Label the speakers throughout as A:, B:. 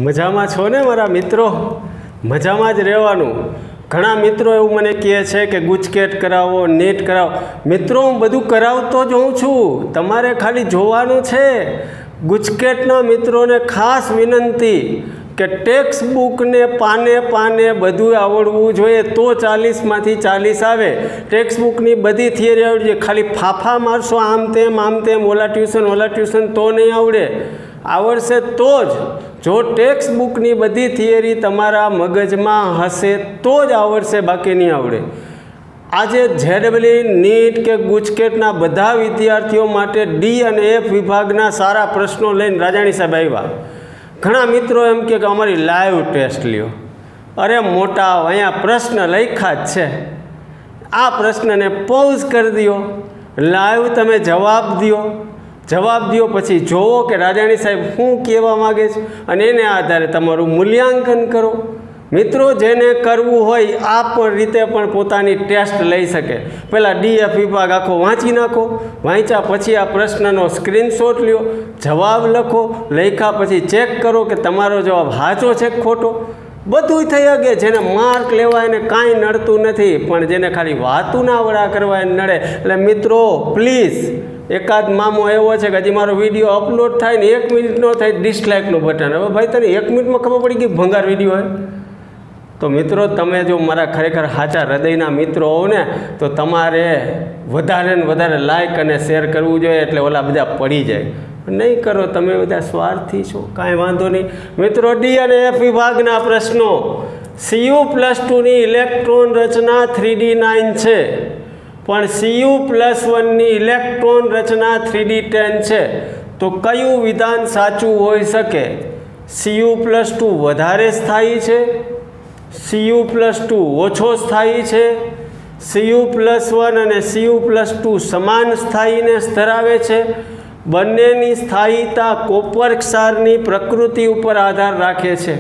A: મજામાં છો ને મારા મિત્રો? મજામાં જ રહેવાનું. ઘણા મિત્રો એવું મને કહે છે કે ગુજકેટ કરાવો, નેટ કરાવો. મિત્રો, હું બધું કરાવતો જ હોઉં છું, તમારે ખાલી જોવાનું છે. ગુજકેટના મિત્રોને ખાસ વિનંતી કે ટેક્સ્ટ બુકને પાને પાને બધું આવડવું જોઈએ, તો 40માંથી 40 આવે. ટેક્સ્ટ બુકની બધી થિયરી આવડવી જોઈએ. ખાલી ફાફા મારશો આમ તેમ ઓલા ટ્યુશન તો નહીં આવડે. આવડશે તો જ. જો ટેક્સ્ટ બુકની બધી થિયરી તમારા મગજમાં હશે તો જ આવડશે, બાકી નહીં આવડે. આજે જેડબલઈ, નીટ કે ગુજકેટના બધા વિદ્યાર્થીઓ માટે ડી અને એફ વિભાગના સારા પ્રશ્નો લઈને રાજાણી સાહેબ આવ્યા. ઘણા મિત્રો એમ કે અમારી લાઈવ ટેસ્ટ લ્યો. અરે મોટા, અહીંયા પ્રશ્ન લખ્યા જ છે. આ પ્રશ્નને પોઝ કરી દો, લાઈવ તમે જવાબ દો, પછી જોવો કે રાજાણી સાહેબ શું કહેવા માગે છે, અને એને આધારે તમારું મૂલ્યાંકન કરો. મિત્રો, જેને કરવું હોય આ પણ રીતે પણ પોતાની ટેસ્ટ લઈ શકે. પહેલાં ડીએફ વિભાગ આખો વાંચી નાખો. વાંચ્યા પછી આ પ્રશ્નનો સ્ક્રીનશોટ લ્યો, જવાબ લખો. લખ્યા પછી ચેક કરો કે તમારો જવાબ સાચો છે કે ખોટો. બધું થઈ શકે. જેને માર્ક લેવા એને કાંઈ નડતું નથી, પણ જેને ખાલી વાતું ના વડા કરવા એને નડે. એટલે મિત્રો, પ્લીઝ, એકાદ મામો એવો છે કે હજી મારો વિડીયો અપલોડ થાય ને 1 મિનિટનો થાય ડિસલાઇકનું બટન. હવે ભાઈ, તને 1 મિનિટમાં ખબર પડી ગઈ ભંગાર વિડીયો હોય? તો મિત્રો, તમે જો મારા ખરેખર સાચા હૃદયના મિત્રો હો ને, તો તમારે વધારે ને વધારે લાઇક અને શેર કરવું જોઈએ, એટલે ઓલા બધા પડી જાય. નહીં કરો, તમે બધા સ્વાર્થી છો, કાંઈ વાંધો નહીં. મિત્રો, ડી અને એફ વિભાગના પ્રશ્નો. Cu+2ની ઇલેક્ટ્રોન રચના 3D9 છે, પણ Cu+1ની ઇલેક્ટ્રોન રચના 3D10 છે. તો કયું વિધાન સાચું હોઈ શકે? Cu+2 વધારે સ્થાયી છે, Cu+2 ઓછો સ્થાયી છે, Cu+1 અને Cu+2 સમાન સ્થાયીનેસ ધરાવે છે. બંનેની સ્થાયીતા કોપર ક્ષારની પ્રકૃતિ ઉપર આધાર રાખે છે.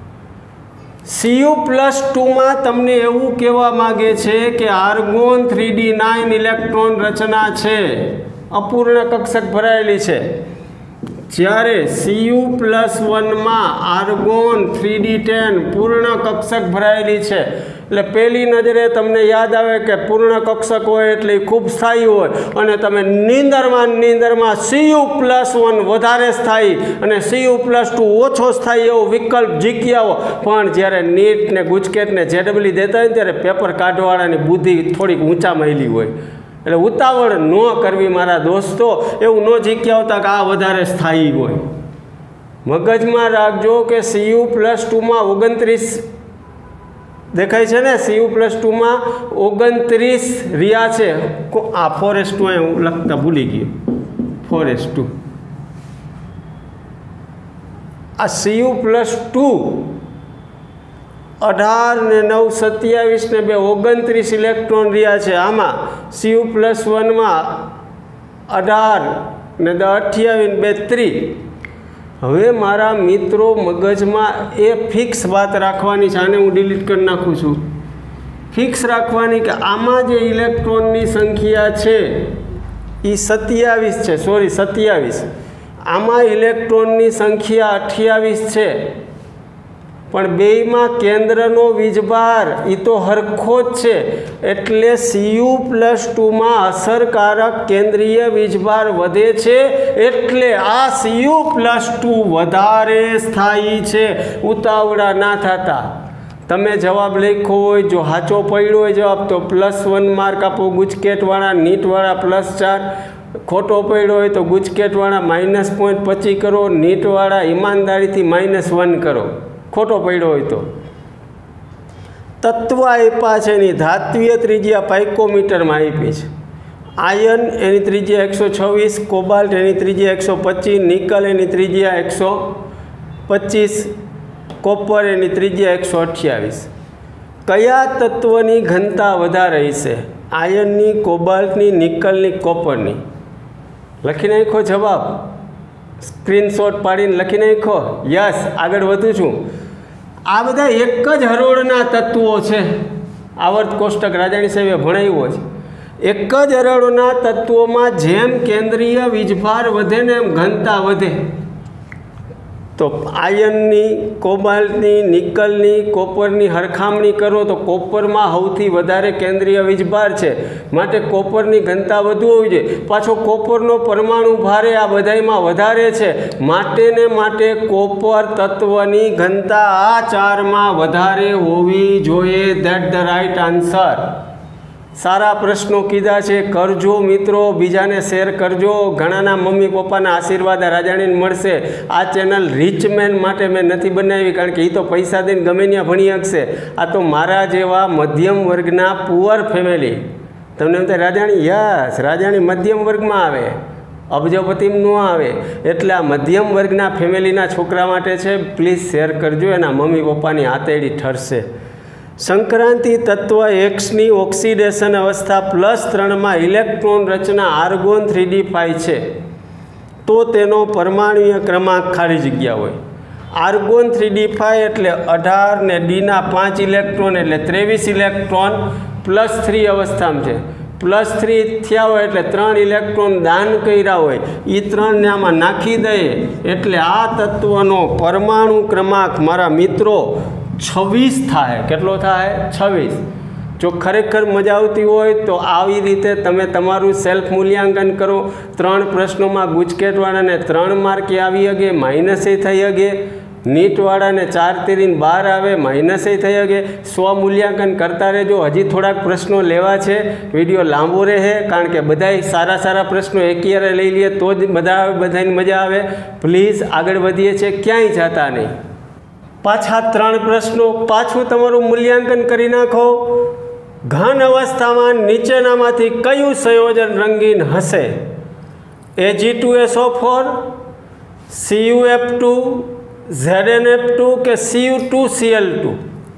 A: Cu+2માં તમને એવું કહેવા માગે છે કે આર્ગોન 3D9 ઇલેક્ટ્રોન રચના છે, અપૂર્ણ કક્ષક ભરાયેલી છે. જ્યારે Cu+1માં આર્ગોન 3D10 પૂર્ણ કક્ષક ભરાયેલી છે. એટલે પહેલી નજરે તમને યાદ આવે કે પૂર્ણ કક્ષક હોય એટલે ખૂબ સ્થાયી હોય, અને તમે નીંદરમાં Cu+1 વધારે સ્થાયી અને Cu+2 ઓછો સ્થાયી એવો વિકલ્પ જીકી આવો. પણ જ્યારે નીટ ને ગુજકેટ ને જેડબલઈ દેતા હોય ને, ત્યારે પેપર કાઢવાળાની બુદ્ધિ થોડીક ઊંચા મહેલી હોય. એટલે ઉતાવળ ન કરવી મારા દોસ્તો. એવું ન જીકી આવતા કે આ વધારે સ્થાયી હોય. મગજમાં રાખજો કે Cu+2માં 29 દેખાય છે ને, Cu+2માં 29 રહ્યા છે. આ 4:2 હું લખતા ભૂલી ગયો. 4:2 આ Cu+2 18 ને 9 27 ને 2 29 ઇલેક્ટ્રોન રહ્યા છે. આમાં Cu+1માં 18 ને 28 ને 2 30. હવે મારા મિત્રો, મગજમાં એ ફિક્સ વાત રાખવાની છે. આને હું ડિલીટ કરી નાખું છું. ફિક્સ રાખવાની કે આમાં જે ઇલેક્ટ્રોનની સંખ્યા છે એ 27 છે. 27. આમાં ઇલેક્ટ્રોનની સંખ્યા 28 છે. પણ બેયમાં કેન્દ્રનો વીજભાર એ તો હરખો જ છે. એટલે Cu+2માં અસરકારક કેન્દ્રીય વીજભાર વધે છે. એટલે આ Cu+2 વધારે સ્થાયી છે. ઉતાવળા ના થતા. તમે જવાબ લખ્યો હોય, જો સાચો પડ્યો હોય જવાબ, તો +1 માર્ક આપો ગુજકેટવાળા, નીટવાળા +4. ખોટો પડ્યો હોય તો ગુજકેટવાળા -0.25 કરો, નીટવાળા ઈમાનદારીથી -1 કરો. ખોટો પડ્યો હોય તો. તત્વ આપ્યા છે, એની ધાત્વીય ત્રિજ્યા પાઇકોમીટરમાં આપી છે. આયર્ન એની ત્રિજ્યા 126, કોબાલ્ટ એની ત્રિજ્યા 125, નિકલ એની ત્રિજ્યા 125, કોપર એની ત્રિજ્યા 128. કયા તત્વની ઘનતા વધારે હશે? આયર્નની, કોબાલ્ટની, નિકલની, કોપરની? લખી નાખો જવાબ. સ્ક્રીનશોટ પાડીને લખી નાખો. યસ, આગળ વધું છું. આ બધા એક જ હરોળના તત્વો છે. આવર્ત કોષ્ટક રાજાણી સાહેબે ભણાવ્યો છે. એક જ હરોળના તત્વોમાં જેમ કેન્દ્રીય વીજભાર વધે ને એમ ઘનતા વધે. તો આયર્નની, કોબાલ્ટની, નિકલની, કોપરની હરખામણી કરો તો કોપરમાં સૌથી વધારે કેન્દ્રીય વીજભાર છે, માટે કોપરની ઘનતા વધુ હોવી જોઈએ. પાછો કોપરનો પરમાણુ ભારે આ બધામાં વધારે છે, માટે કોપર તત્વની ઘનતા આ ચારમાં વધારે હોવી જોઈએ. That the right answer. સારા પ્રશ્નો કીધા છે, કરજો મિત્રો, બીજાને શેર કરજો. ઘણાના મમ્મી પપ્પાના આશીર્વાદ આ રાજાણીને મળશે. આ ચેનલ રિચમેન માટે મેં નથી બનાવી, કારણ કે એ તો પૈસા દઈને ગમે ત્યાં ભણી શકશે. આ તો મારા જેવા મધ્યમ વર્ગના પુઅર ફેમિલી. તમને એમ થાય રાજાણી, યસ, રાજાણી મધ્યમ વર્ગમાં આવે, અબજોપતિમાં ન આવે. એટલે આ મધ્યમ વર્ગના ફેમિલીના છોકરા માટે છે. પ્લીઝ શેર કરજો, એના મમ્મી પપ્પાની હાથેડી ઠરશે. સંક્રાંતિ તત્વ એક્સની ઓક્સિડેશન અવસ્થા +3 ઇલેક્ટ્રોન રચના આર્ગોન 3d5 છે, તો તેનો પરમાણુય ક્રમાંક ખાલી જગ્યા હોય. આર્ગોન 3d5 એટલે 18 ને ડીના 5 ઇલેક્ટ્રોન એટલે 23 ઇલેક્ટ્રોન +3 અવસ્થામાં છે. +3 થયા હોય એટલે 3 ઇલેક્ટ્રોન દાન કર્યા હોય, એ 3ને આમાં નાખી દઈએ એટલે આ તત્વનો પરમાણુ ક્રમાંક મારા મિત્રો 26 થાય. કેટલો થાય? 26. જો ખરેખર મજા આવતી હોય તો આવી રીતે તમે તમારું સેલ્ફ મૂલ્યાંકન કરો. 3 પ્રશ્નોમાં ગુજકેટવાળાને 3 માર્કે આવી શકે, માઇનસે થઈ શકે. નીટવાળાને 4 તીરીને 12 આવે, માઇનસે થઈ શકે. સ્વમૂલ્યાંકન કરતા રહેજો. હજી થોડાક પ્રશ્નો લેવા છે, વિડીયો લાંબો રહે, કારણ કે બધાય સારા પ્રશ્નો એકીયારે લઈ લઈએ તો જ બધાને મજા આવે. પ્લીઝ આગળ વધીએ છીએ, ક્યાંય જતા નહીં. પાછા 3 પ્રશ્નો, પાછું તમારું મૂલ્યાંકન કરી નાખો. ઘન અવસ્થામાં નીચેનામાંથી કયું સંયોજન રંગીન હશે? Ag2SO4, CuF2, ZnF2 કે Cu2Cl2?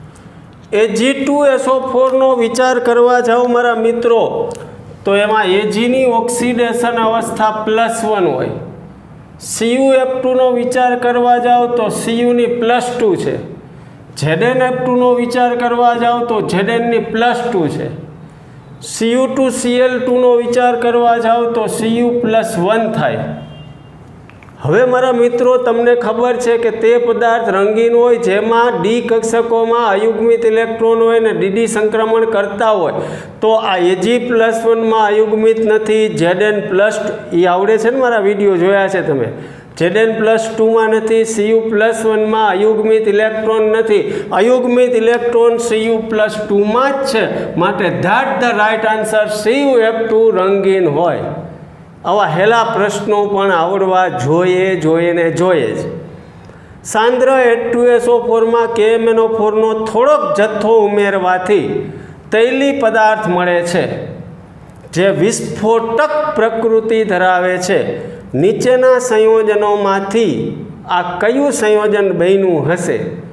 A: Ag2SO4નો વિચાર કરવા જાઓ મારા મિત્રો, તો એમાં Agની ઓક્સિડેશન અવસ્થા +1 હોય. CuF2નો વિચાર કરવા જાઓ તો Cuની +2 છે. ZnF2નો વિચાર કરવા જાઓ તો Znની +2 છે. Cu2Cl2નો વિચાર કરવા જાઓ તો Cu +1 થાય. હવે મારા મિત્રો, તમને ખબર છે કે તે પદાર્થ રંગીન હોય જેમાં ડી કક્ષકોમાં અયુગ્મિત ઇલેક્ટ્રોન હોય ને ડીડી સંક્રમણ કરતા હોય, તો આ Ag+1માં અયુગ્મિત નથી. Zn+2 એ આવડે છે ને, મારા વિડીયો જોયા છે તમે. Zn+2માં નથી. Cu+1માં અયુગ્મિત ઇલેક્ટ્રોન નથી. અયુગ્મિત ઇલેક્ટ્રોન Cu+2માં જ છે, માટે that the right answer CuF2 રંગીન હોય. આવા હેલા પ્રશ્નો પણ આવડવા જોઈએ જ. સાંદ્ર H2SO4માં KMnO4નો થોડોક જથ્થો ઉમેરવાથી તૈલી પદાર્થ મળે છે, જે વિસ્ફોટક પ્રકૃતિ ધરાવે છે. નીચેના સંયોજનોમાંથી આ કયું સંયોજન બન્યું હશે?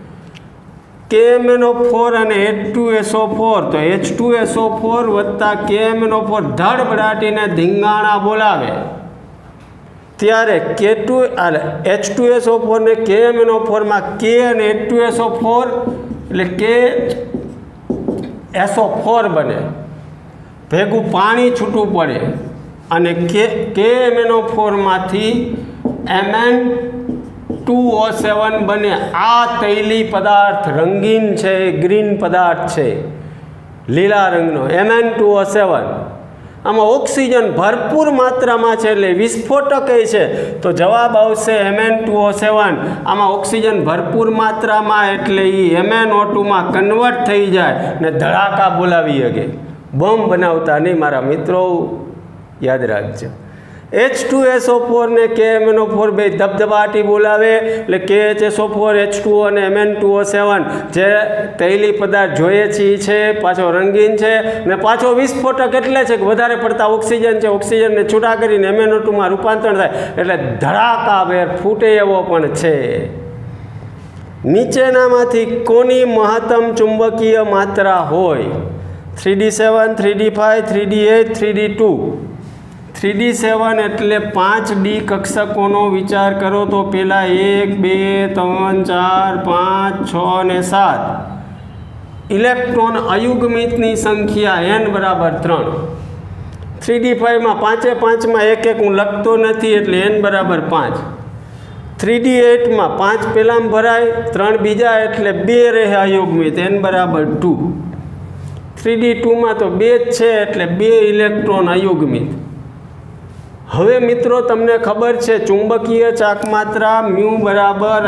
A: KMnO4 અને H2SO4, તો H2SO4 વત્તા KMnO4 ધડબડાટીને ધીંગાણા બોલાવે. ત્યારે H2SO4 ને KMnO4માં K અને H2SO4 એટલે KSO4 બને, ભેગું પાણી છૂટું પડે અને KMnO4માંથી Mn2O7 બને. આ તૈલી પદાર્થ રંગીન છે, ગ્રીન પદાર્થ છે, લીલા રંગનો Mn2O7. આમાં ઓક્સિજન ભરપૂર માત્રામાં છે, એટલે વિસ્ફોટક છે. તો જવાબ આવશે Mn2O7. આમાં ઓક્સિજન ભરપૂર માત્રામાં, એટલે એ MnO2માં કન્વર્ટ થઈ જાય ને ધડાકા બોલાવી શકે. બોમ્બ બનાવતા નહીં મારા મિત્રો, યાદ રાખજો. H2SO4 ને KMnO4 બે ધબધબાટી બોલાવે, એટલે KHSO4, H2O અને Mn2O7 જે તૈલી પદાર્થ જોઈએ છે, પાછો રંગીન છે ને પાછો વિસ્ફોટક એટલે છે કે વધારે પડતા ઓક્સિજન છે, ઓક્સિજનને છૂટા કરીને MnO2માં રૂપાંતરણ થાય, એટલે ધડાકાભેર ફૂટે એવો પણ છે. નીચેનામાંથી કોની મહત્તમ ચુંબકીય માત્રા હોય? 3d7, 3d5, 3d8, 3d2? 3d7 એટલે 5d કક્ષકોનો વિચાર કરો તો પેલા 1, 2, 3, 4, 5, 6 ને 7 ઇલેક્ટ્રોન અયુગ્મિતની સંખ્યા n બરાબર 3. 3d5માં 5 5માં 1 1 હું લખતો નથી, એટલે n બરાબર 5. 3D8 માં 5 પહેલામાં ભરાય, 3 બીજા એટલે 2 રહે અયુગ્મિત, n બરાબર 2. 3D2 માં તો 2 જ છે એટલે 2 ઇલેક્ટ્રોન અયુગ્મિત. હવે મિત્રો તમને ખબર છે ચુંબકીય ચાકમાત્રા મ્યુ બરાબર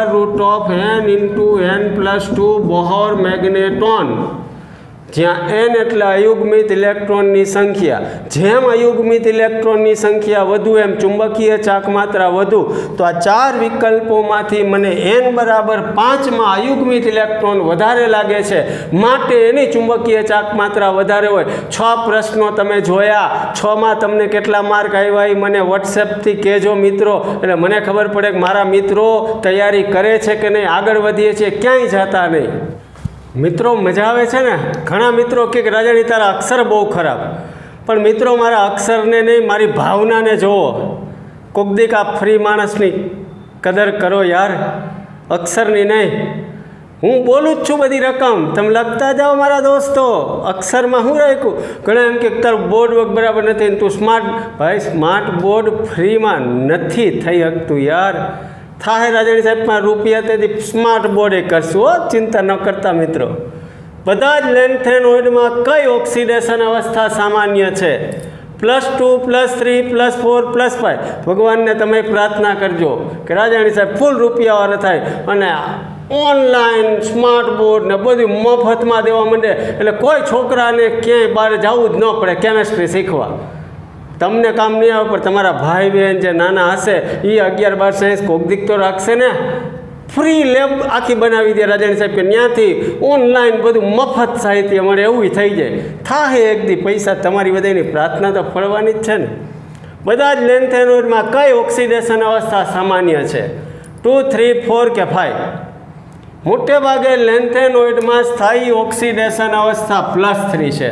A: √n × n+2 બોહર મેગ્નેટોન, જ્યાં n એટલે અયુગ્મિત ઇલેક્ટ્રોનની સંખ્યા. જેમ અયુગ્મિત ઇલેક્ટ્રોનની સંખ્યા વધુ એમ ચુંબકીય ચાકમાત્રા વધુ. તો આ 4 વિકલ્પોમાંથી મને n બરાબર 5માં અયુગ્મિત ઇલેક્ટ્રોન વધારે લાગે છે, માટે એની ચુંબકીય ચાકમાત્રા વધારે હોય. 6 પ્રશ્નો તમે જોયા, 6માં તમને કેટલા માર્ક આવ્યા એ મને વોટ્સએપથી કહેજો મિત્રો, એટલે મને ખબર પડે કે મારા મિત્રો તૈયારી કરે છે કે નહીં, આગળ વધીએ છીએ, ક્યાંય જતા નહીં. મિત્રો મજા આવે છે ને. ઘણા મિત્રો કે રાજાની તારા અક્ષર બહુ ખરાબ, પણ મિત્રો મારા અક્ષરને નહીં, મારી ભાવનાને જુઓ. કોક દીક આ ફ્રી માણસની કદર કરો યાર, અક્ષરની નહીં. હું બોલું જ છું બધી રકમ, તમે લખતા જાઓ મારા દોસ્તો. અક્ષરમાં હું રાખ્યું? ઘણા એમ કે તારું બોર્ડ બરાબર નથી ને તું સ્માર્ટ. ભાઈ સ્માર્ટ બોર્ડ ફ્રીમાં નથી થઈ શકતું યાર. થાય રાજાણી સાહેબમાં રૂપિયા તેથી સ્માર્ટ બોર્ડે કરશું હો, ચિંતા ન કરતા મિત્રો. બધા જ લેન્થેનોઇડમાં કઈ ઓક્સિડેશન અવસ્થા સામાન્ય છે? +2 +3 +4 +5. ભગવાનને તમે પ્રાર્થના કરજો કે રાજાણી સાહેબ ફૂલ રૂપિયાવાળા થાય અને ઓનલાઈન સ્માર્ટ બોર્ડ ને બધું મફતમાં દેવા માંડે, એટલે કોઈ છોકરાને ક્યાંય બહાર જવું જ ન પડે કેમેસ્ટ્રી શીખવા. તમને કામ નહીં આવે, પણ તમારા ભાઈ બહેન જે નાના હશે એ 11-12 સાયન્સ કોક દીક તો રાખશે ને. ફ્રી લેબ આખી બનાવી દે રાજાણી સાહેબ કે ત્યાંથી ઓનલાઈન બધું મફત સાહિત્ય મળે, એવું થઈ જાય. થાય એક દી પૈસા તમારી બધાની પ્રાર્થના તો ફળવાની જ છે ને. બધા જ લેન્થેનોઇડમાં કઈ ઓક્સિડેશન અવસ્થા સામાન્ય છે? 2, 3, 4 કે 5? મોટે ભાગે લેન્થેનોઇડમાં સ્થાયી ઓક્સિડેશન અવસ્થા +3 છે,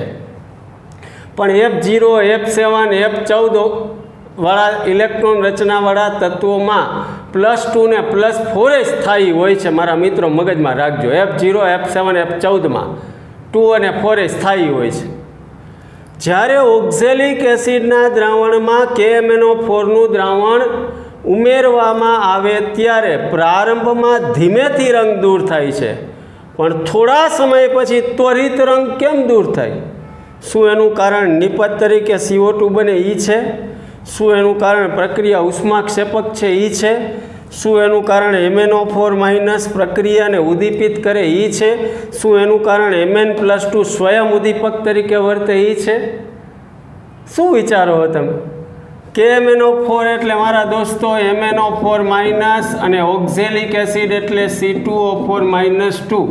A: પણ F0, F7, F14 વાળા ઇલેક્ટ્રોન રચનાવાળા તત્વોમાં +2 ને +4 સ્થાયી હોય છે. મારા મિત્રો મગજમાં રાખજો, F0, F7, F14માં 2 અને 4 સ્થાયી હોય છે. જ્યારે ઓક્ઝેલિક એસિડના દ્રાવણમાં KMnO4નું દ્રાવણ ઉમેરવામાં આવે ત્યારે પ્રારંભમાં ધીમેથી રંગ દૂર થાય છે, પણ થોડા સમય પછી ત્વરિત રંગ કેમ દૂર થાય? શું એનું કારણ નિપત તરીકે CO2 બને એ છે? શું એનું કારણ પ્રક્રિયા ઉષ્માક્ષેપક છે એ છે? શું એનું કારણ MnO4- પ્રક્રિયાને ઉદ્દીપિત કરે એ છે? શું એનું કારણ Mn+2 સ્વયં ઉદ્દીપક તરીકે વર્તે એ છે? શું વિચારો હો તમે? KMnO4 એટલે મારા દોસ્તો MnO4- અને ઓક્ઝેલિક એસિડ એટલે C2O4-2.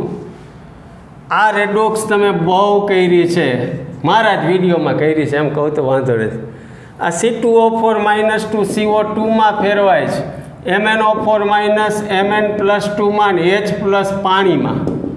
A: આ રેડોક્સ તમે બહુ કરી છે, મારા જ વિડીયોમાં કરી છે, એમ કહું તો વાંધો નથી. આ C2O4-2 CO2માં ફેરવાય છે, MnO4- Mn+2માં H+ પાણીમાં.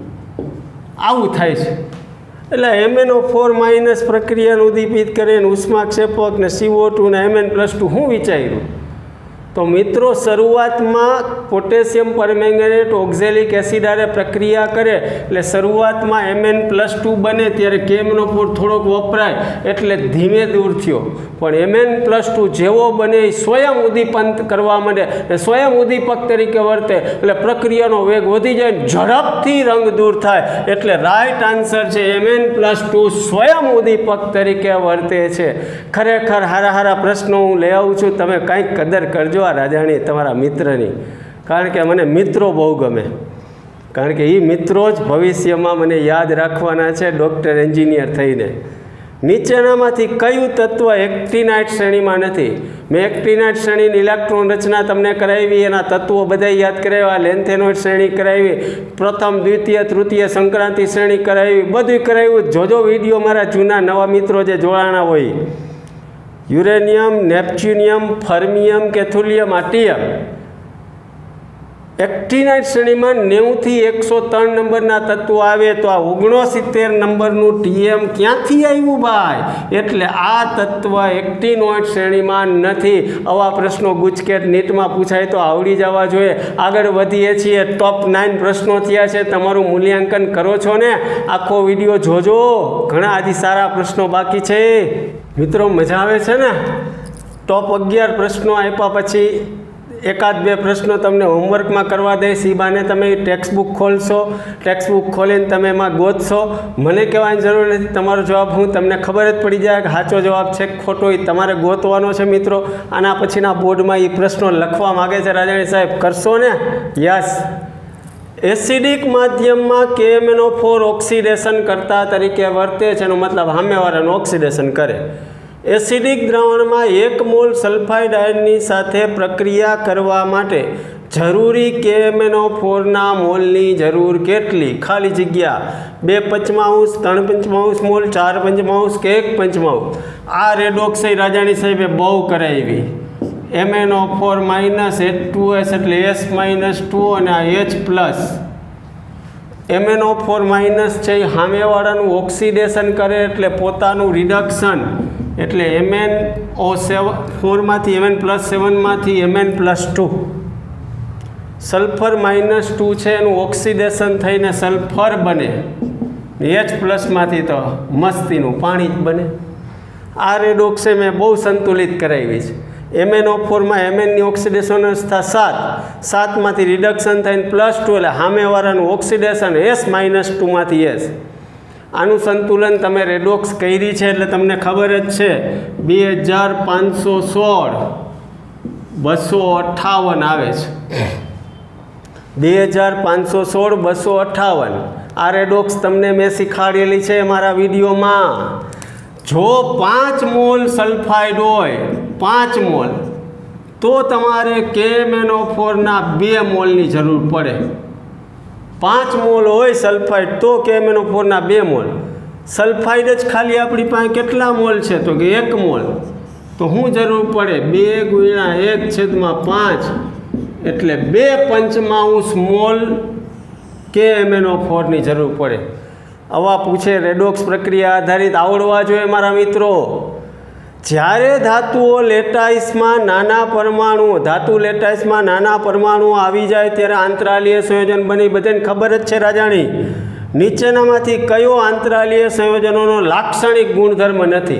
A: આવું થાય છે. એટલે MnO4- પ્રક્રિયાને ઉદ્દીપિત કરે ને ઉષ્માક્ષેપક ને CO2 ને Mn+2. હું વિચાર્યું તો મિત્રો શરૂઆતમાં પોટેશિયમ પરમેંગનેટ ઓક્ઝેલિક એસિડ આરે પ્રક્રિયા કરે એટલે શરૂઆતમાં Mn+2 બને ત્યારે KMnO4 થોડોક વપરાય એટલે ધીમે દૂર થયો, પણ Mn+2 જેવો બને એ સ્વયં ઉદ્દીપન કરવા માંડે એટલે સ્વયં ઉદ્દીપક તરીકે વર્તે એટલે પ્રક્રિયાનો વેગ વધી જાય, ઝડપથી રંગ દૂર થાય. એટલે રાઈટ આન્સર છે Mn+2 સ્વયં ઉદ્દીપક તરીકે વર્તે છે. ખરેખર હારા હારા પ્રશ્નો હું લઈ આવું છું, તમે કંઈક કદર કરજો આ રાજાણી તમારા મિત્રની, કારણ કે મને મિત્રો બહુ ગમે, કારણ કે એ મિત્રો જ ભવિષ્યમાં મને યાદ રાખવાના છે ડૉક્ટર એન્જિનિયર થઈને. નીચેનામાંથી કયું તત્વ એક્ટિનાઇટ શ્રેણીમાં નથી? મેં એક્ટિનાઇટ શ્રેણીની ઇલેક્ટ્રોન રચના તમને કરાવી, એના તત્વો બધા યાદ કરાવ્યા, લેન્થેનોઇડ શ્રેણી કરાવી, પ્રથમ દ્વિતીય તૃતીય સંક્રાંતિ શ્રેણી કરાવી, બધું કરાવ્યું. જોજો વિડીયો મારા જૂના નવા મિત્રો જે જોડાણા હોય. યુરેનિયમ, નેપ્ચ્યુનિયમ, ફર્મિયમ કે થુલિયમ, આટિયમ. એક્ટિનાઇટ શ્રેણીમાં 90 થી 103 નંબરના તત્વો આવે તો આ 69 નંબરનું TM ક્યાંથી આવ્યું ભાઈ? એટલે આ તત્વ એક્ટિનોઇડ શ્રેણીમાં નથી. આવા પ્રશ્નો ગુજકેટ નીટમાં પૂછાય તો આવડી જવા જોઈએ. આગળ વધીએ છીએ, ટોપ 9 પ્રશ્નો થયા છે. તમારું મૂલ્યાંકન કરો છો ને? આખો વિડીયો જોજો, ઘણા હજી સારા પ્રશ્નો બાકી છે. મિત્રો મજા આવે છે ને? ટોપ 11 પ્રશ્નો આપ્યા પછી એકાદ બે પ્રશ્નો તમને હોમવર્કમાં કરવા દઈશ. એ બાને તમે ટેક્સ્ટ બુક ખોલશો, ટેક્સ્ટ બુક ખોલીને તમે એમાં ગોતશો. મને કહેવાની જરૂર નથી, તમારો જવાબ હું તમને ખબર જ પડી જાય કે સાચો જવાબ છે કે ખોટો, એ તમારે ગોતવાનો છે મિત્રો. આના પછીના બોર્ડમાં એ પ્રશ્નો લખવા માગે છે રાજાણી સાહેબ, કરશો ને? યસ. એસિડિક માધ્યમમાં KMnO4 ઓક્સિડેશન કરતા તરીકે વર્તે છે, એનો મતલબ સામેવાળાનું ઓક્સિડેશન કરે. એસિડિક દ્રાવણમાં 1 મોલ સલ્ફાઇડ આયનની સાથે પ્રક્રિયા કરવા માટે જરૂરી KMnO4ના મોલની જરૂર કેટલી? ખાલી જગ્યા 2/5, 3/5 મોલ, 4/5 કે 1/5. આ રેડોક્સ રાજાણી સાહેબે બહુ કરાવી. MnO4 H2S એટલે S-2 અને આ H+. MnO4- છે એ સામેવાળાનું ઓક્સિડેશન કરે એટલે પોતાનું રિડક્શન, એટલે MnO4 માંથી Mn+7 માંથી Mn+2. સલ્ફર -2 છે એનું ઓક્સિડેશન થઈને સલ્ફર બને. H+ માંથી તો મસ્તીનું પાણી જ બને. આ રેડોક્સે મેં બહુ સંતુલિત કરાવી છે. MnO4 માં Mnની ઓક્સિડેશન અવસ્થા 7 માંથી રિડક્શન થઈને +2 એટલે સામેવાળાનું ઓક્સિડેશન S-2 માંથી S. આનું સંતુલન તમે રેડોક્સ કરી છે એટલે તમને ખબર જ છે. 2516 258 આવે છે. 2516 258 આ રેડોક્સ તમને મેં શીખવાડેલી છે મારા વિડીયોમાં. જો 5 મોલ સલ્ફાઇડ હોય, 5 મોલ, તો તમારે KMnO4ના 2 મોલની જરૂર પડે. 5 મોલ હોય સલ્ફાઇડ તો KMnO4ના 2 મોલ. સલ્ફાઇડ જ ખાલી આપણી પાસે કેટલા મોલ છે? તો કે 1 મોલ. તો શું જરૂર પડે? 2 × 1/5 એટલે 2/5 મોલ KMnO4ની જરૂર પડે. આવા પૂછે રેડોક્સ પ્રક્રિયા આધારિત આવડવા જોઈએ મારા મિત્રો. જ્યારે ધાતુઓ લેટાઇસમાં નાના પરમાણુઓ આવી જાય ત્યારે આંતરાલીય સંયોજન બની. બધાને ખબર જ છે રાજાણી. નીચેનામાંથી કયો આંતરાલીય સંયોજનોનો લાક્ષણિક ગુણધર્મ નથી?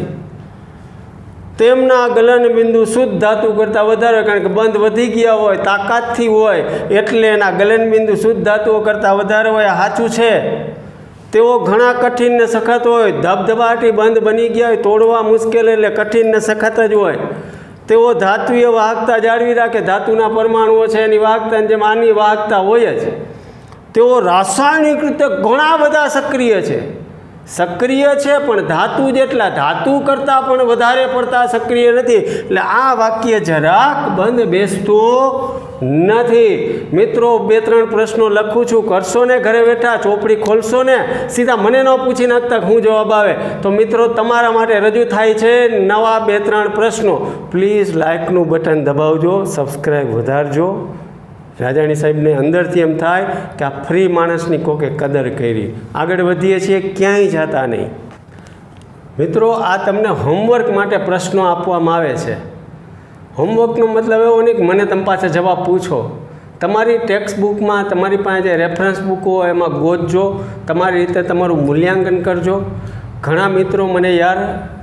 A: તેમના ગલન બિંદુ શુદ્ધ ધાતુ કરતાં વધારે, કારણ કે બંધ વધી ગયા હોય, તાકાતથી હોય, એટલે એના ગલન બિંદુ શુદ્ધ ધાતુઓ કરતાં વધારે હોય. આ સાચું છે. તેઓ ઘણા કઠિન ને સખત હોય. ધબધબાટી બંધ બની ગયા હોય, તોડવા મુશ્કેલ, એટલે કઠિન ને સખત જ હોય. તેઓ ધાતુય વાહકતા જાળવી રાખે. ધાતુના પરમાણુઓ છે એની વાહકતાની જેમ આની વાહકતા હોય જ. તેઓ રાસાયણિક રીતે ઘણા બધા સક્રિય છે, પણ ધાતુ કરતાં પણ વધારે પડતા સક્રિય નથી. એટલે આ વાક્ય જરાક બંધ બેસતું નથી. મિત્રો 2-3 પ્રશ્નો લખું છું, કરશો ને ઘરે બેઠા? ચોપડી ખોલશો ને? સીધા મને ન પૂછી નાખતા હું જવાબ આવે. તો મિત્રો તમારા માટે રજૂ થાય છે નવા 2-3 પ્રશ્નો. પ્લીઝ લાઇકનું બટન દબાવજો, સબસ્ક્રાઈબ વધારજો. રાજાણી સાહેબને અંદરથી એમ થાય કે આ ફ્રી માણસની કોકે કદર કરી. આગળ વધીએ છીએ, ક્યાંય જતા નહીં. મિત્રો આ તમને હોમવર્ક માટે પ્રશ્નો આપવામાં આવે છે. હોમવર્કનો મતલબ એવો નહીં કે મને તમે પાસે જવાબ પૂછો. તમારી ટેક્સ્ટ બુકમાં તમારી પાસે જે રેફરન્સ બુકો હોય એમાં ગોતજો, તમારી રીતે તમારું મૂલ્યાંકન કરજો. ઘણા મિત્રો મને યાર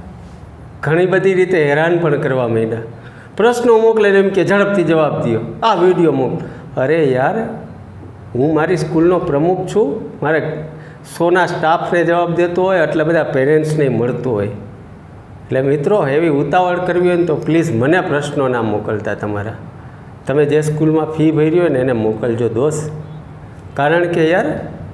A: ઘણી બધી રીતે હેરાન પણ કરવા માંડ્યા. પ્રશ્નો મોકલે એમ કે ઝડપથી જવાબ દો, આ વિડીયો મોકલો. અરે યાર, હું મારી સ્કૂલનો પ્રમુખ છું, મારે 100ના સ્ટાફને જવાબ દેતો હોય, એટલે બધા પેરેન્ટ્સને મળતો હોય. એટલે મિત્રો એવી ઉતાવળ કરવી હોય ને તો પ્લીઝ મને પ્રશ્નો ના મોકલતા. તમારા તમે જે સ્કૂલમાં ફી ભરી હોય ને એને મોકલજો દોસ્ત. કારણ કે યાર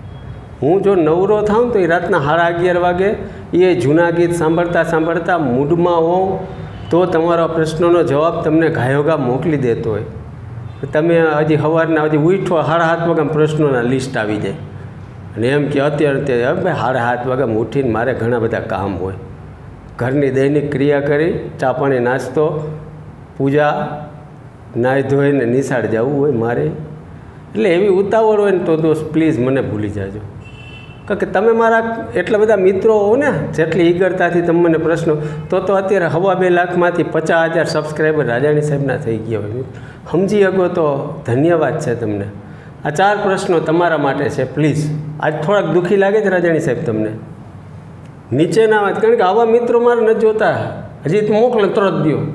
A: હું જો નવરો થાઉં તો એ રાતના 11:30 વાગે એ જૂના ગીત સાંભળતા મૂડમાં હોઉં તો તમારા પ્રશ્નોનો જવાબ તમને ગાયોગા મોકલી દેતો હોય. તમે હજી સવારના ઉઠો 7:30 વાગે પ્રશ્નોના લિસ્ટ આવી જાય અને એમ કે અત્યારે ભાઈ 7:30 વાગે ઉઠીને મારે ઘણા બધા કામ હોય. ઘરની દૈનિક ક્રિયા કરી, ચા પાણી, નાસ્તો, પૂજા, નાહી ધોઈને નિશાળ જવું હોય મારે. એટલે એવી ઉતાવળ હોય ને તો દોસ્ત પ્લીઝ મને ભૂલી જાજો. કારણ કે તમે મારા એટલા બધા મિત્રો હો ને, જેટલી ઈગરતાથી તમે મને પ્રશ્નો, તો અત્યારે 2.5 લાખમાંથી 50,000 સબસ્ક્રાઈબર રાજાણી સાહેબના થઈ ગયા હોય. સમજી શકો તો ધન્યવાદ છે તમને. આ 4 પ્રશ્નો તમારા માટે છે. પ્લીઝ આજ થોડાક દુઃખી લાગે છે રાજાણી સાહેબ તમને? નીચેના વાત, કારણ કે આવા મિત્રો મારે નથી જોતા. હજી તો મોકલે તરત દો.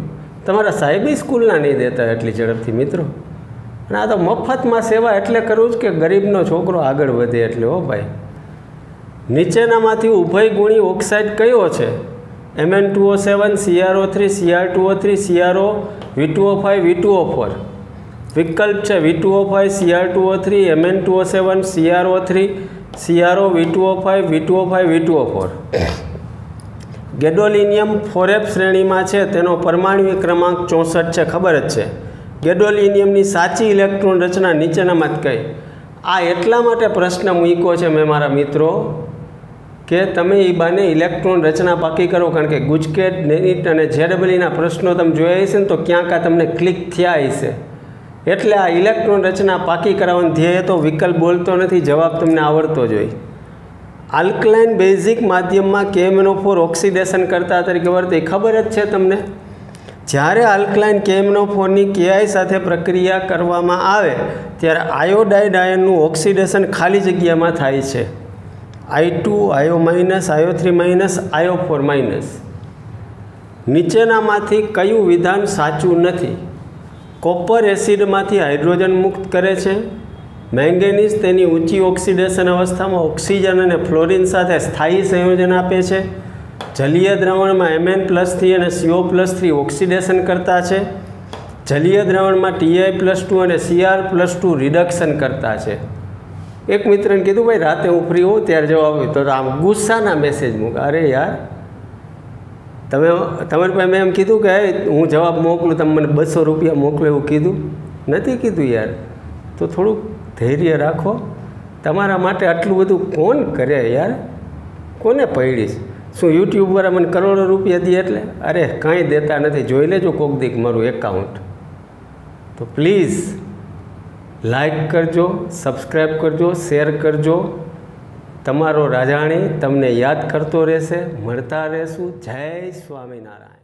A: તમારા સાહેબી સ્કૂલના નહીં દેતા એટલી ઝડપથી મિત્રો. અને આ તો મફતમાં સેવા એટલે કરવું જ કે ગરીબનો છોકરો આગળ વધે એટલે. હો ભાઈ, નીચેનામાંથી ઉભયગુણી ઓક્સાઇડ કયો છે? Mn2O7, CrO3, Cr2O3, CrO, V2O5, V2O4. વિકલ્પ છે V2O5, Cr2O3, Mn2O7, CrO3, CrO, V2O5, V2O5, V2O4. ગેડોલિનિયમ 4f શ્રેણીમાં છે. તેનો પરમાણ્વીય ક્રમાંક 64 છે. ખબર જ છે. ગેડોલિનિયમની સાચી ઇલેક્ટ્રોન રચના નીચેનામાં કઈ? આ એટલા માટે પ્રશ્ન મૂક્યો છે મેં મારા મિત્રો કે તમે એ બાને ઇલેક્ટ્રોન રચના પાકી કરો. કારણ કે ગુજકેટ, નેટ અને જેડબલઈના પ્રશ્નો તમે જોયા હશે ને તો ક્યાંક આ તમને ક્લિક થયા હશે. એટલે આ ઇલેક્ટ્રોન રચના પાકી કરાવવાનું ધ્યેય તો વિકલ્પ બોલતો નથી, જવાબ તમને આવડતો જ હોય. આલ્કલાઇન બેઝિક માધ્યમમાં KMnO4 ઓક્સિડેશન કરતા તરીકે વર્તે ખબર જ છે તમને. જ્યારે આલ્કલાઇન KMnO4ની Ki સાથે પ્રક્રિયા કરવામાં આવે ત્યારે આયોડાઇડ આયનનું ઓક્સિડેશન ખાલી જગ્યામાં થાય છે. I2, IO-, IO3-, IO4-. નીચેનામાંથી કયું વિધાન સાચું નથી? કોપર એસિડમાંથી હાઇડ્રોજન મુક્ત કરે છે. મેંગેનીઝ તેની ઊંચી ઓક્સિડેશન અવસ્થામાં ઓક્સિજન અને ફ્લોરિન સાથે સ્થાયી સંયોજન આપે છે. જલીય દ્રાવણમાં Mn+3 અને CO+3 ઓક્સિડેશન કરતા છે. જલીય દ્રાવણમાં Ti+2 અને Cr+2 રિડક્શન કરતા છે. એક મિત્રને કીધું ભાઈ રાતે હું ફ્રી હોઉં ત્યારે જવાબ આવ્યો તો આમ ગુસ્સાના મેસેજ મૂક. અરે યાર, તમારી પાસે મેં એમ કીધું કે હું જવાબ મોકલું, તમે મને 200 રૂપિયા મોકલો એવું કીધું નથી કીધું યાર. તો થોડુંક ધૈર્ય રાખો. તમારા માટે આટલું બધું કોણ કરે યાર? કોને પડીશ? શું યુટ્યુબવાળા મને કરોડો રૂપિયા દે એટલે? અરે કાંઈ દેતા નથી. જોઈ લેજો કોક દીક મારું એકાઉન્ટ. તો પ્લીઝ લાઈક કરજો, સબસ્ક્રાઈબ કરજો, શેર કરજો. તમારો રાજાણી તમને યાદ કરતો રહેશે. મળતા રહેશું. જય સ્વામિનારાયણ.